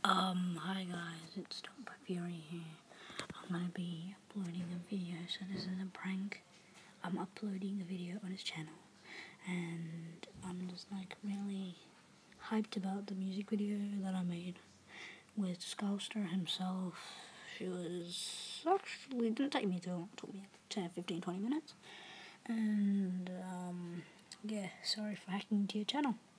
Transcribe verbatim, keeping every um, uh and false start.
Um, hi guys, it's Stop Fury here. I'm gonna be uploading a video, so this is a prank. I'm uploading a video on his channel, and I'm just like really hyped about the music video that I made with Scoustar himself. She was actually, it didn't take me too long, it took me ten, fifteen, twenty minutes, and um, yeah, sorry for hacking into your channel.